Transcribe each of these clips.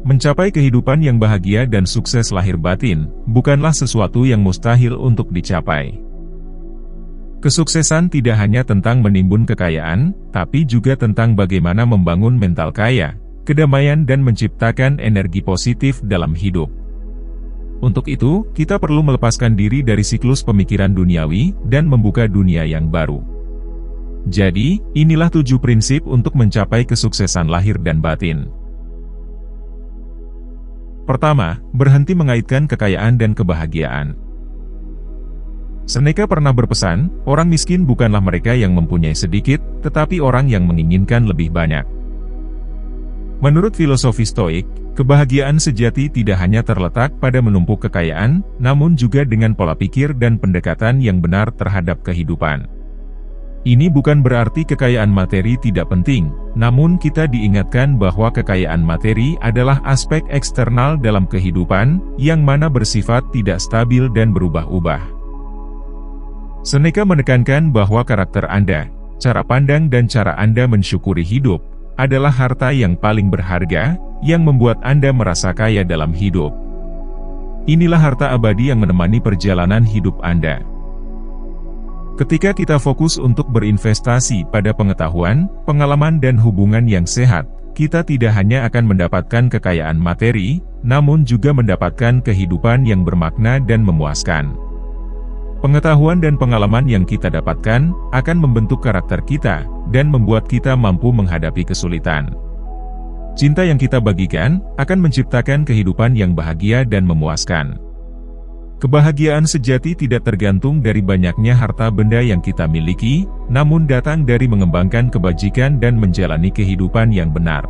Mencapai kehidupan yang bahagia dan sukses lahir batin, bukanlah sesuatu yang mustahil untuk dicapai. Kesuksesan tidak hanya tentang menimbun kekayaan, tapi juga tentang bagaimana membangun mental kaya, kedamaian dan menciptakan energi positif dalam hidup. Untuk itu, kita perlu melepaskan diri dari siklus pemikiran duniawi, dan membuka dunia yang baru. Jadi, inilah 7 prinsip untuk mencapai kesuksesan lahir dan batin. Pertama, berhenti mengaitkan kekayaan dan kebahagiaan. Seneca pernah berpesan, orang miskin bukanlah mereka yang mempunyai sedikit, tetapi orang yang menginginkan lebih banyak. Menurut filosofi Stoik, kebahagiaan sejati tidak hanya terletak pada menumpuk kekayaan, namun juga dengan pola pikir dan pendekatan yang benar terhadap kehidupan. Ini bukan berarti kekayaan materi tidak penting, namun kita diingatkan bahwa kekayaan materi adalah aspek eksternal dalam kehidupan, yang mana bersifat tidak stabil dan berubah-ubah. Seneca menekankan bahwa karakter Anda, cara pandang dan cara Anda mensyukuri hidup, adalah harta yang paling berharga, yang membuat Anda merasa kaya dalam hidup. Inilah harta abadi yang menemani perjalanan hidup Anda. Ketika kita fokus untuk berinvestasi pada pengetahuan, pengalaman dan hubungan yang sehat, kita tidak hanya akan mendapatkan kekayaan materi, namun juga mendapatkan kehidupan yang bermakna dan memuaskan. Pengetahuan dan pengalaman yang kita dapatkan, akan membentuk karakter kita, dan membuat kita mampu menghadapi kesulitan. Cinta yang kita bagikan, akan menciptakan kehidupan yang bahagia dan memuaskan. Kebahagiaan sejati tidak tergantung dari banyaknya harta benda yang kita miliki, namun datang dari mengembangkan kebajikan dan menjalani kehidupan yang benar.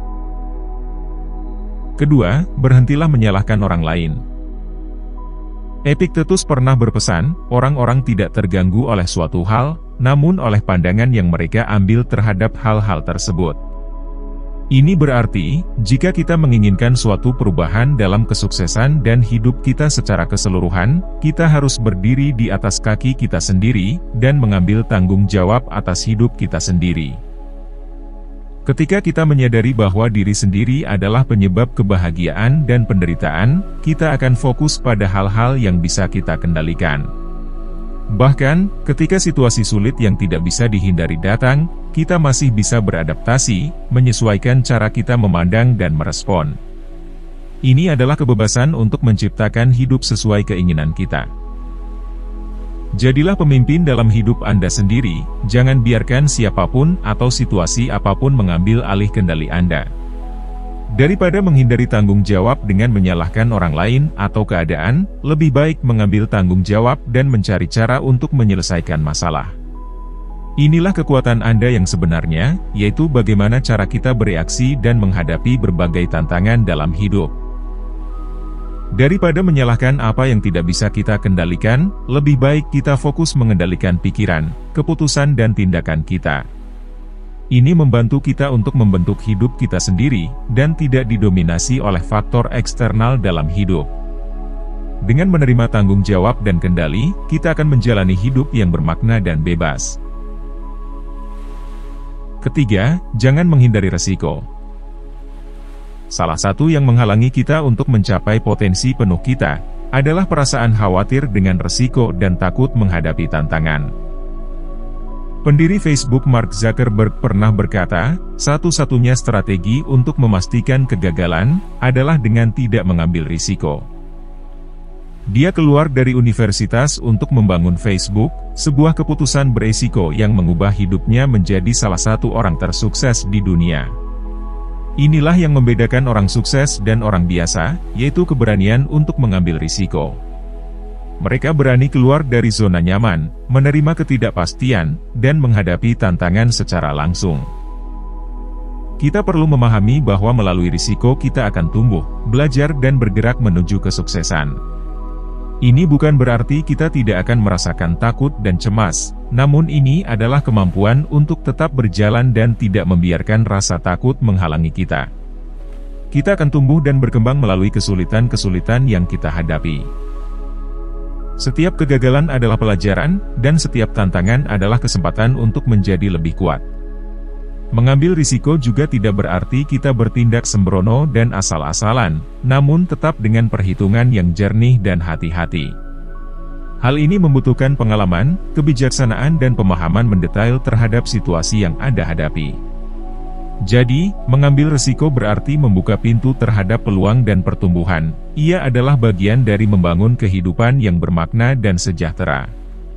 Kedua, berhentilah menyalahkan orang lain. Epictetus pernah berpesan, orang-orang tidak terganggu oleh suatu hal, namun oleh pandangan yang mereka ambil terhadap hal-hal tersebut. Ini berarti, jika kita menginginkan suatu perubahan dalam kesuksesan dan hidup kita secara keseluruhan, kita harus berdiri di atas kaki kita sendiri, dan mengambil tanggung jawab atas hidup kita sendiri. Ketika kita menyadari bahwa diri sendiri adalah penyebab kebahagiaan dan penderitaan, kita akan fokus pada hal-hal yang bisa kita kendalikan. Bahkan, ketika situasi sulit yang tidak bisa dihindari datang, kita masih bisa beradaptasi, menyesuaikan cara kita memandang dan merespon. Ini adalah kebebasan untuk menciptakan hidup sesuai keinginan kita. Jadilah pemimpin dalam hidup Anda sendiri, jangan biarkan siapapun atau situasi apapun mengambil alih kendali Anda. Daripada menghindari tanggung jawab dengan menyalahkan orang lain atau keadaan, lebih baik mengambil tanggung jawab dan mencari cara untuk menyelesaikan masalah. Inilah kekuatan Anda yang sebenarnya, yaitu bagaimana cara kita bereaksi dan menghadapi berbagai tantangan dalam hidup. Daripada menyalahkan apa yang tidak bisa kita kendalikan, lebih baik kita fokus mengendalikan pikiran, keputusan dan tindakan kita. Ini membantu kita untuk membentuk hidup kita sendiri, dan tidak didominasi oleh faktor eksternal dalam hidup. Dengan menerima tanggung jawab dan kendali, kita akan menjalani hidup yang bermakna dan bebas. Ketiga, jangan menghindari resiko. Salah satu yang menghalangi kita untuk mencapai potensi penuh kita, adalah perasaan khawatir dengan resiko dan takut menghadapi tantangan. Pendiri Facebook Mark Zuckerberg pernah berkata, satu-satunya strategi untuk memastikan kegagalan, adalah dengan tidak mengambil risiko. Dia keluar dari universitas untuk membangun Facebook, sebuah keputusan beresiko yang mengubah hidupnya menjadi salah satu orang tersukses di dunia. Inilah yang membedakan orang sukses dan orang biasa, yaitu keberanian untuk mengambil risiko. Mereka berani keluar dari zona nyaman, menerima ketidakpastian, dan menghadapi tantangan secara langsung. Kita perlu memahami bahwa melalui risiko kita akan tumbuh, belajar dan bergerak menuju kesuksesan. Ini bukan berarti kita tidak akan merasakan takut dan cemas, namun ini adalah kemampuan untuk tetap berjalan dan tidak membiarkan rasa takut menghalangi kita. Kita akan tumbuh dan berkembang melalui kesulitan-kesulitan yang kita hadapi. Setiap kegagalan adalah pelajaran, dan setiap tantangan adalah kesempatan untuk menjadi lebih kuat. Mengambil risiko juga tidak berarti kita bertindak sembrono dan asal-asalan, namun tetap dengan perhitungan yang jernih dan hati-hati. Hal ini membutuhkan pengalaman, kebijaksanaan dan pemahaman mendetail terhadap situasi yang Anda hadapi. Jadi, mengambil risiko berarti membuka pintu terhadap peluang dan pertumbuhan. Ia adalah bagian dari membangun kehidupan yang bermakna dan sejahtera.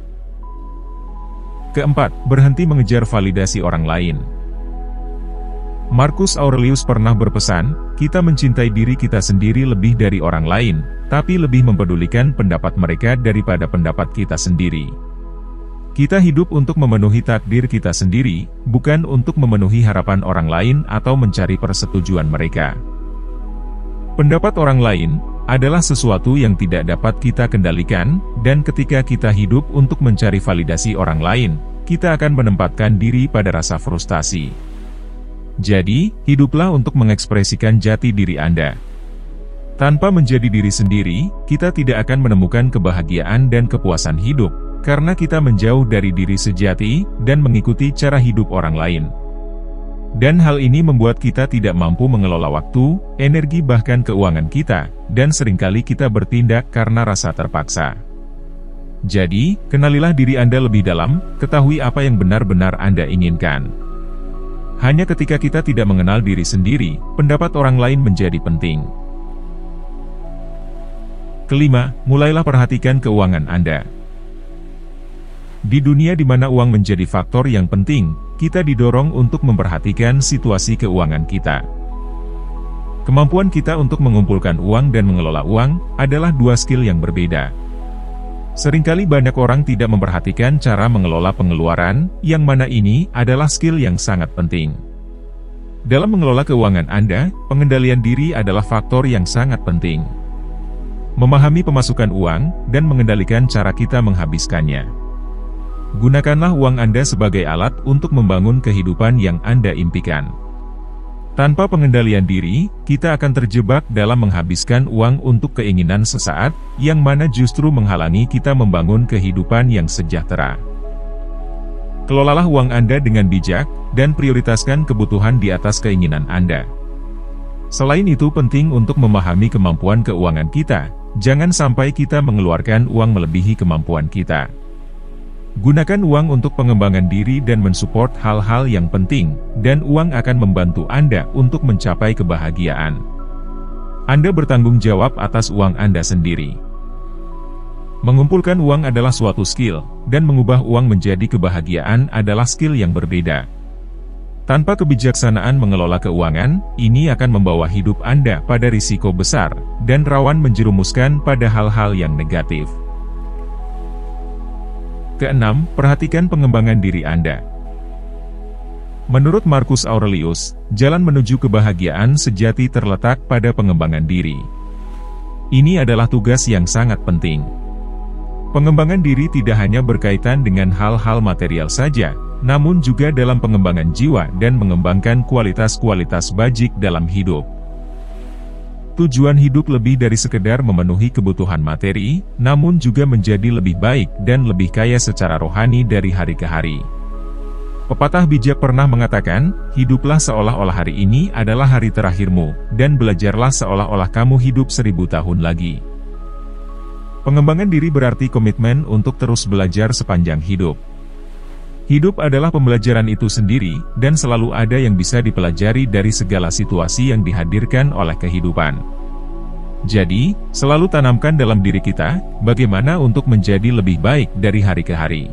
Keempat, berhenti mengejar validasi orang lain. Marcus Aurelius pernah berpesan, kita mencintai diri kita sendiri lebih dari orang lain, tapi lebih mempedulikan pendapat mereka daripada pendapat kita sendiri. Kita hidup untuk memenuhi takdir kita sendiri, bukan untuk memenuhi harapan orang lain atau mencari persetujuan mereka. Pendapat orang lain adalah sesuatu yang tidak dapat kita kendalikan, dan ketika kita hidup untuk mencari validasi orang lain, kita akan menempatkan diri pada rasa frustasi. Jadi, hiduplah untuk mengekspresikan jati diri Anda. Tanpa menjadi diri sendiri, kita tidak akan menemukan kebahagiaan dan kepuasan hidup, karena kita menjauh dari diri sejati, dan mengikuti cara hidup orang lain. Dan hal ini membuat kita tidak mampu mengelola waktu, energi bahkan keuangan kita, dan seringkali kita bertindak karena rasa terpaksa. Jadi, kenalilah diri Anda lebih dalam, ketahui apa yang benar-benar Anda inginkan. Hanya ketika kita tidak mengenal diri sendiri, pendapat orang lain menjadi penting. Kelima, mulailah perhatikan keuangan Anda. Di dunia di mana uang menjadi faktor yang penting, kita didorong untuk memperhatikan situasi keuangan kita. Kemampuan kita untuk mengumpulkan uang dan mengelola uang adalah dua skill yang berbeda. Seringkali banyak orang tidak memperhatikan cara mengelola pengeluaran, yang mana ini adalah skill yang sangat penting. Dalam mengelola keuangan Anda, pengendalian diri adalah faktor yang sangat penting. Memahami pemasukan uang, dan mengendalikan cara kita menghabiskannya. Gunakanlah uang Anda sebagai alat untuk membangun kehidupan yang Anda impikan. Tanpa pengendalian diri, kita akan terjebak dalam menghabiskan uang untuk keinginan sesaat, yang mana justru menghalangi kita membangun kehidupan yang sejahtera. Kelolalah uang Anda dengan bijak, dan prioritaskan kebutuhan di atas keinginan Anda. Selain itu penting untuk memahami kemampuan keuangan kita, jangan sampai kita mengeluarkan uang melebihi kemampuan kita. Gunakan uang untuk pengembangan diri dan mensupport hal-hal yang penting, dan uang akan membantu Anda untuk mencapai kebahagiaan. Anda bertanggung jawab atas uang Anda sendiri. Mengumpulkan uang adalah suatu skill, dan mengubah uang menjadi kebahagiaan adalah skill yang berbeda. Tanpa kebijaksanaan mengelola keuangan, ini akan membawa hidup Anda pada risiko besar, dan rawan menjerumuskan pada hal-hal yang negatif. Keenam, perhatikan pengembangan diri Anda. Menurut Marcus Aurelius, jalan menuju kebahagiaan sejati terletak pada pengembangan diri. Ini adalah tugas yang sangat penting. Pengembangan diri tidak hanya berkaitan dengan hal-hal material saja, namun juga dalam pengembangan jiwa dan mengembangkan kualitas-kualitas bajik dalam hidup. Tujuan hidup lebih dari sekedar memenuhi kebutuhan materi, namun juga menjadi lebih baik dan lebih kaya secara rohani dari hari ke hari. Pepatah bijak pernah mengatakan, hiduplah seolah-olah hari ini adalah hari terakhirmu, dan belajarlah seolah-olah kamu hidup 1000 tahun lagi. Pengembangan diri berarti komitmen untuk terus belajar sepanjang hidup. Hidup adalah pembelajaran itu sendiri, dan selalu ada yang bisa dipelajari dari segala situasi yang dihadirkan oleh kehidupan. Jadi, selalu tanamkan dalam diri kita, bagaimana untuk menjadi lebih baik dari hari ke hari.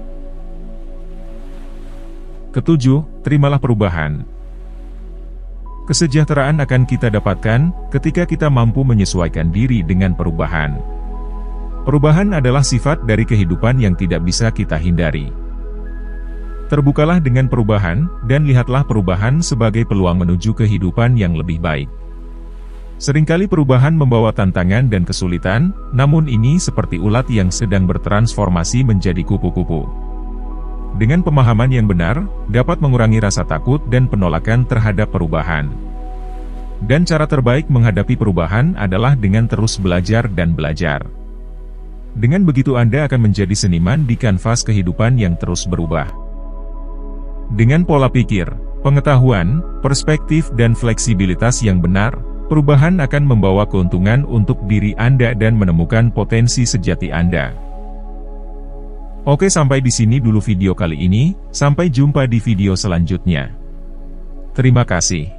Ketujuh, terimalah perubahan. Kesejahteraan akan kita dapatkan, ketika kita mampu menyesuaikan diri dengan perubahan. Perubahan adalah sifat dari kehidupan yang tidak bisa kita hindari. Terbukalah dengan perubahan, dan lihatlah perubahan sebagai peluang menuju kehidupan yang lebih baik. Seringkali perubahan membawa tantangan dan kesulitan, namun ini seperti ulat yang sedang bertransformasi menjadi kupu-kupu. Dengan pemahaman yang benar, dapat mengurangi rasa takut dan penolakan terhadap perubahan. Dan cara terbaik menghadapi perubahan adalah dengan terus belajar dan belajar. Dengan begitu Anda akan menjadi seniman di kanvas kehidupan yang terus berubah. Dengan pola pikir, pengetahuan, perspektif dan fleksibilitas yang benar, perubahan akan membawa keuntungan untuk diri Anda dan menemukan potensi sejati Anda. Oke, sampai di sini dulu video kali ini, sampai jumpa di video selanjutnya. Terima kasih.